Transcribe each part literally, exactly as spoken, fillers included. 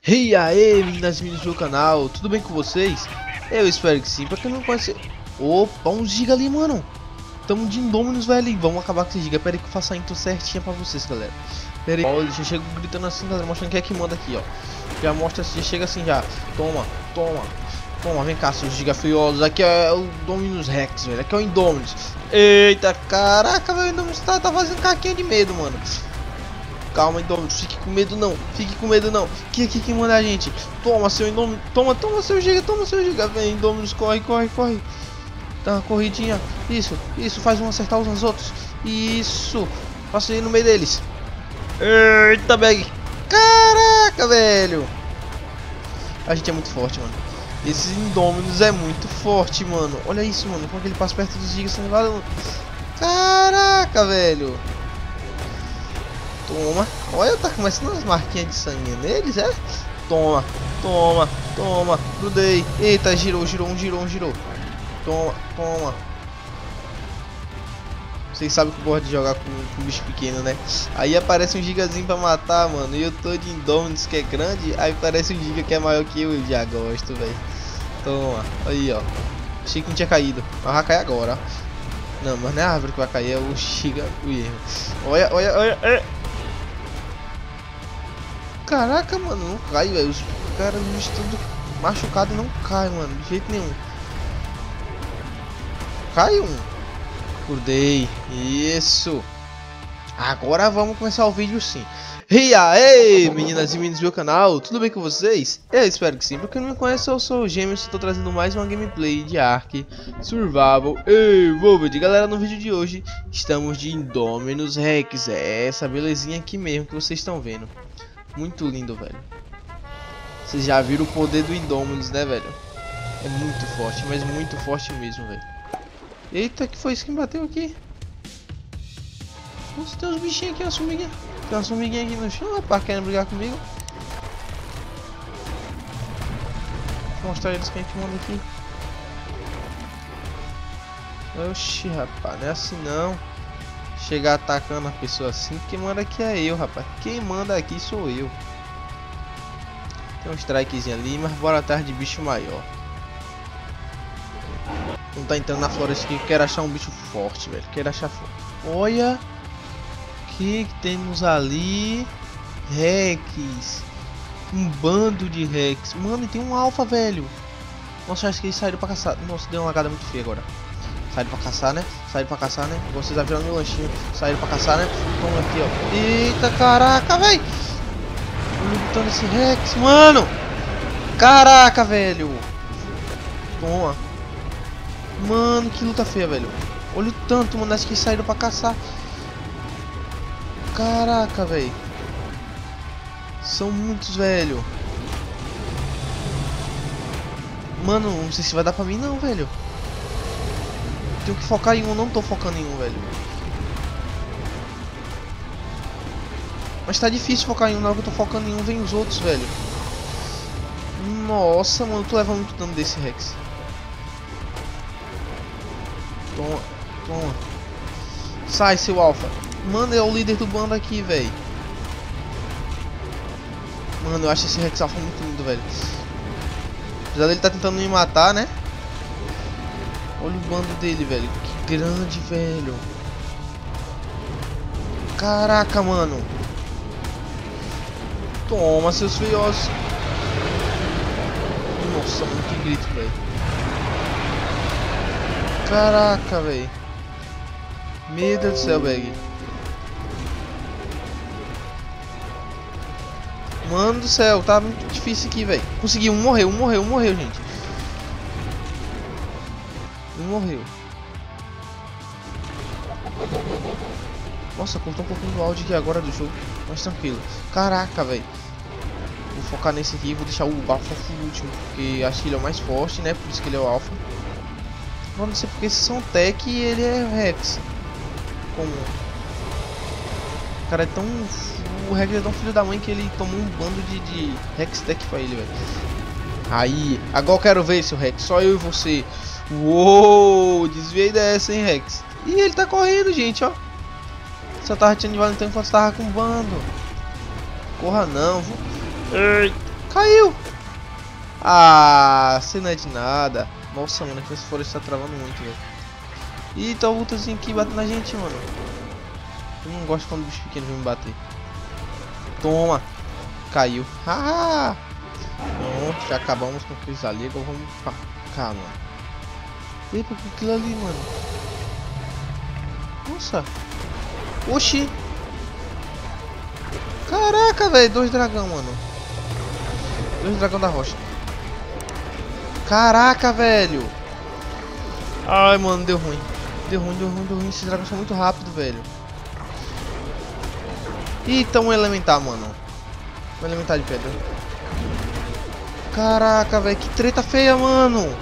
E aí, meninas e meninos do canal, tudo bem com vocês? Eu espero que sim. Pra quem não conhece... Opa, um giga ali, mano. Tamo de Indominus, velho. Vamos acabar com esse giga. Pera aí que eu faço a intro certinha pra vocês, galera. Pera aí. Ó, já chego gritando assim, galera, mostrando quem é que manda aqui, ó. Já mostra assim, já chega assim já. Toma, toma, toma, vem cá, seus giga feiosos. Aqui é o Dominus Rex, velho. Aqui é o Indominus. Eita, caraca, velho. O Indominus tá, tá fazendo caquinha de medo, mano. Calma, Indominus, fique com medo não, fique com medo não. Que aqui quem manda a gente? Toma seu Indominus, toma, toma seu giga, toma seu giga. Vem, Indominus, corre, corre, corre. Dá uma corridinha. Isso, isso, faz um acertar uns nos outros. Isso, passa aí no meio deles. Eita, bag. Caraca, velho. A gente é muito forte, mano. Esses Indominus é muito forte, mano. Olha isso, mano, como é que ele passa perto dos gigas. Caraca, velho. Toma, olha, tá começando as marquinhas de sangue neles, é? Toma, toma, toma, grudei. Eita, girou, girou, um girou, um girou. Toma, toma. Vocês sabem que eu gosto de jogar com, com bicho pequeno, né? Aí aparece um gigazinho pra matar, mano. E eu tô de Indominus que é grande. Aí parece um giga que é maior que eu. Eu já gosto, velho. Toma, aí, ó. Achei que não tinha caído, mas vai cair agora, ó. Não, mas não é a árvore que vai cair, é o giga, o erro. Olha, olha, olha, olha. Caraca, mano, não cai, velho. Os caras estão machucados e não cai, mano, de jeito nenhum. Cai um. Acordei. Isso. Agora vamos começar o vídeo sim. E aí, meninas e meninos do meu canal, tudo bem com vocês? Eu espero que sim. Pra quem não me conhece, eu sou o Gêmeos e estou trazendo mais uma gameplay de Ark Survival Evolved. Galera, no vídeo de hoje estamos de Indominus Rex. É essa belezinha aqui mesmo que vocês estão vendo. Muito lindo, velho. Vocês já viram o poder do Indominus, né, velho? É muito forte, mas muito forte mesmo, velho. Eita, que foi isso que me bateu aqui? Nossa, tem uns bichinhos aqui, uma formiguinha. Tem uma formiguinha aqui no chão, rapaz, querendo brigar comigo. Vou mostrar eles quem é que manda aqui. Oxi, rapaz, não é assim não. Chegar atacando a pessoa assim, quem manda aqui é eu, rapaz. Quem manda aqui sou eu. Tem um strikezinho ali, mas bora atrás de bicho maior. Não tá entrando na floresta aqui, quero achar um bicho forte, velho. Quero achar forte. Olha o que, que temos ali. Rex. Um bando de Rex. Mano, e tem um alfa, velho. Nossa, acho que eles saíram pra caçar. Nossa, deu uma lagada muito feia agora. Saíram pra caçar, né? Saíram pra caçar, né? Vocês já viram meu lanchinho. Saíram pra caçar, né? Vamos aqui, ó. Eita, caraca, velho. Lutando esse Rex, mano. Caraca, velho. Toma. Mano, que luta feia, velho. Olha o tanto, mano. Acho que saíram pra caçar. Caraca, velho. São muitos, velho. Mano, não sei se vai dar pra mim, não, velho. Tenho que focar em um, não tô focando em um, velho. Mas tá difícil focar em um, na hora que eu tô focando em um, vem os outros, velho. Nossa, mano, tu leva muito dano desse Rex. Toma, toma. Sai, seu alfa. Mano, é o líder do bando aqui, velho. Mano, eu acho esse Rex alfa muito lindo, velho. Apesar dele tá tentando me matar, né? Olha o bando dele, velho. Que grande, velho. Caraca, mano. Toma, seus feiosos. Nossa, mano, que grito, velho. Caraca, velho. Meu Deus do céu, bag. Mano do céu, tá muito difícil aqui, velho. Consegui, um morreu, um morreu, um morreu, gente. Um morreu. Nossa, cortou um pouquinho do áudio aqui agora do jogo. Mas tranquilo. Caraca, velho. Vou focar nesse aqui, vou deixar o alfa por último. Porque acho que ele é o mais forte, né? Por isso que ele é o alfa. Não, não sei porque esses são tech e ele é Rex. Como? O cara é tão... O Rex é tão filho da mãe que ele tomou um bando de, de Rex tech pra ele, velho. Aí, agora eu quero ver, seu Rex. Só eu e você. Uou, desviei dessa, hein, Rex. E ele tá correndo, gente, ó. Só tava tirando de vale enquanto tava com um bando. Corra não, viu? Ei, Caiu! Ah, você não é de nada. Nossa, mano, aqui essa floresta tá travando muito, velho. Ih, tá o Ultrazinho aqui batendo na gente, mano. Eu não gosto quando o bicho pequeno vem me bater. Toma! Caiu. Ah! Pronto, já acabamos com aqueles ali. Agora vamos pra cá, mano. Epa, que aquilo ali, mano. Nossa! Oxi! Caraca, velho. Dois dragão, mano. Dois dragão da rocha. Caraca, velho. Ai, mano, deu ruim. Deu ruim, deu ruim, deu ruim. Esses dragões são muito rápidos, velho. Eita, um elementar, mano. Um elementar de pedra. Caraca, velho. Que treta feia, mano.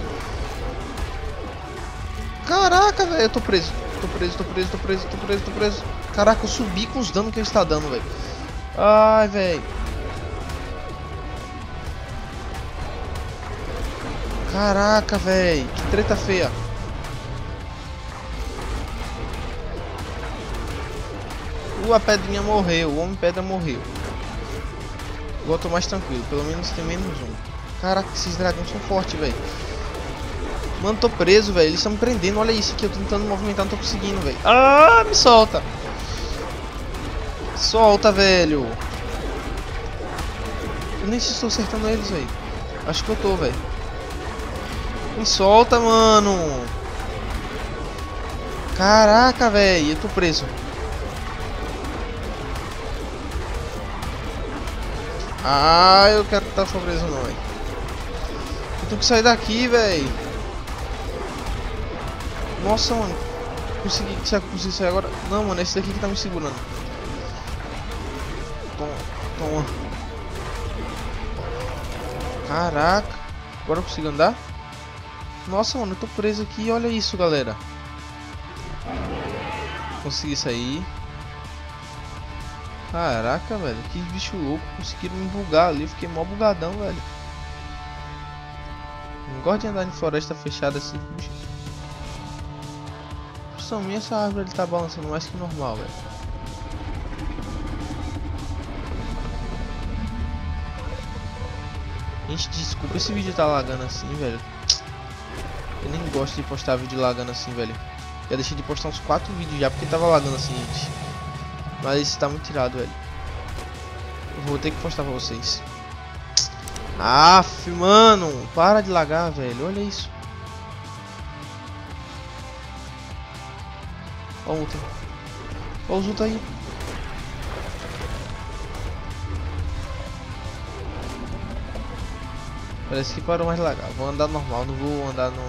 Caraca, velho. Eu tô preso. Tô preso, tô preso, tô preso, tô preso, tô preso. Caraca, eu subi com os danos que ele está dando, velho. Ai, velho. Caraca, velho. Que treta feia. Uh, a pedrinha morreu. O homem pedra morreu. Agora eu tô mais tranquilo. Pelo menos tem menos um. Caraca, esses dragões são fortes, velho. Mano, tô preso, velho. Eles estão me prendendo. Olha isso aqui. Eu tô tentando movimentar, não tô conseguindo, velho. Ah, me solta. Solta, velho. Eu nem sei se estou acertando eles, velho. Acho que eu tô, velho. Me solta, mano. Caraca, velho. Eu tô preso. Ah, eu quero estar tá preso não, velho. Eu tenho que sair daqui, velho. Nossa, mano. Consegui, será que eu consigo sair agora? Não, mano, esse daqui que tá me segurando. Toma, toma. Caraca. Agora eu consigo andar? Nossa, mano, eu tô preso aqui. Olha isso, galera. Consegui sair. Caraca, velho. Que bicho louco. Conseguiram me bugar ali. Fiquei mó bugadão, velho. Não gosto de andar em floresta fechada assim. Bicho. Por minha, essa árvore ele tá balançando mais que normal, velho. Gente, desculpa esse vídeo tá lagando assim, velho. Eu nem gosto de postar vídeo lagando assim, velho. Já deixei de postar uns quatro vídeos já porque tava lagando assim, gente. Mas esse tá muito tirado, velho. Eu vou ter que postar pra vocês. Aff, mano. Para de lagar, velho. Olha isso. Olha o Ultra. Olha os Ultra aí. Parece que parou mais de lagar. Vou andar normal. Não vou andar no...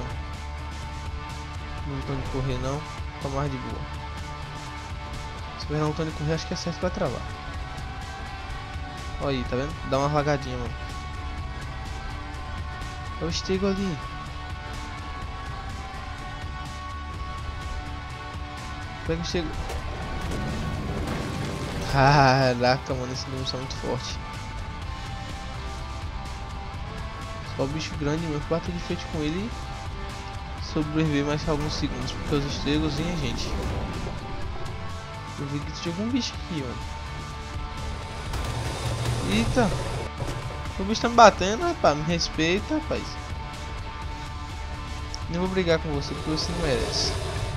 no botão de correr, não. Tô mais de boa. Se vier no botão de correr, acho que é certo que vai travar. Olha aí, tá vendo? Dá uma lagadinha, mano. É o estego ali. Pega o estego. Caraca, mano, esse bicho é muito forte. Só o bicho grande mesmo que bater de frente com ele e sobreviver mais que alguns segundos, porque os estregos e a gente. Eu vi que tinha algum bicho aqui, mano. Eita! O bicho tá me batendo, rapaz. Me respeita, rapaz. Não vou brigar com você porque você não merece.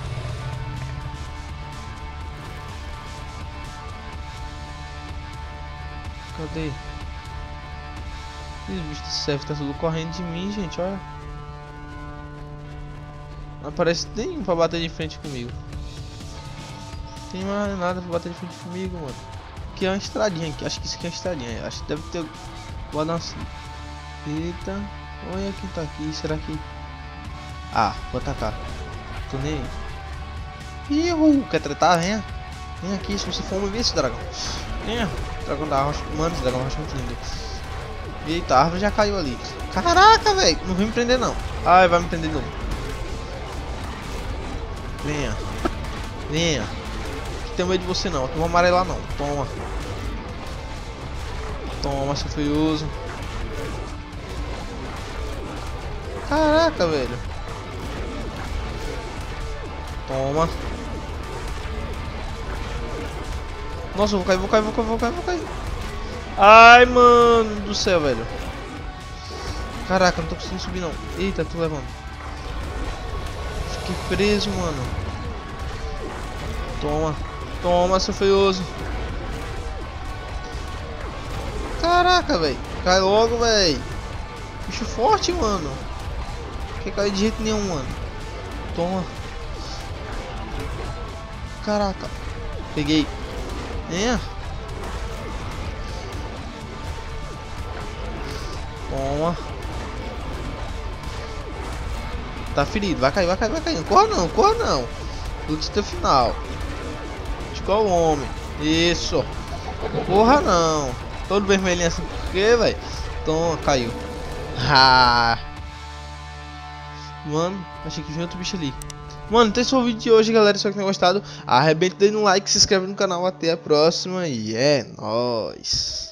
Cadê? Esse bicho do serve tá tudo correndo de mim, gente, olha. Não aparece nenhum pra bater de frente comigo. Não tem mais nada pra bater de frente comigo, mano. Aqui é uma estradinha aqui, acho que isso aqui é uma estradinha. Acho que deve ter... Vou dar assim. Eita, olha quem tá aqui, será que... Ah, vou atacar. Tô nem aí. Ihu, quer tretar? Venha. Vem aqui, se você for me ver esse dragão. Venha. Dragão da rocha. Mano, esse dragão da rocha é muito lindo. Eita, a árvore já caiu ali. Caraca, velho. Não vem me prender, não. Ai, vai me prender de novo. Venha. Venha. Não tenho medo de você, não. Aqui não vou amarelar, não. Toma. Toma, seu feioso. Caraca, velho. Toma. Nossa, eu vou cair, vou cair, vou cair, vou cair, vou cair. Ai, mano do céu, velho. Caraca, não tô conseguindo subir não. Eita, tô levando. Fiquei preso, mano. Toma. Toma, seu feioso. Caraca, velho. Cai logo, velho. Bicho forte, mano. Não quer cair de jeito nenhum, mano. Toma. Caraca. Peguei. É. Toma. Tá ferido. Vai cair, vai cair, vai cair. Corra não, corra não. Lute até o final. Igual o homem. Isso. Corra não. Todo vermelhinho assim. Por quê, velho? Toma, caiu. Ah. Mano, achei que vinha outro bicho ali. Mano, então esse foi o vídeo de hoje, galera. Espero que tenham gostado. Arrebenta aí no like, se inscreve no canal. Até a próxima e é nóis.